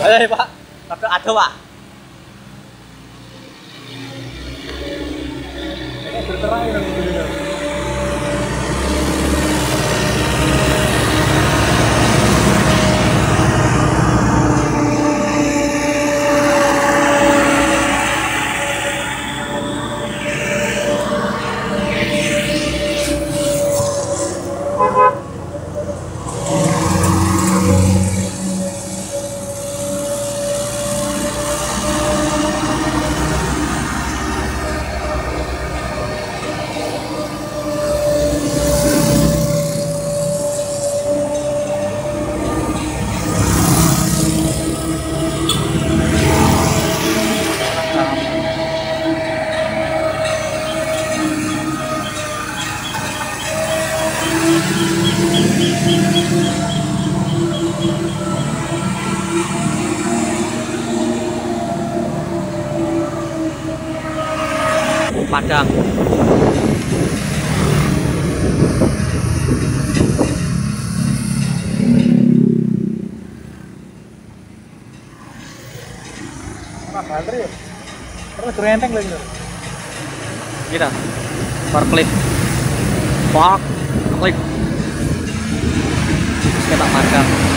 Ayo Pak, rada ado Pak. Ini berterai nang ngene. Padang. Mana baterai ya? Terus renteng lagi. Kita. Parklit. Park. Klik. Kita padang.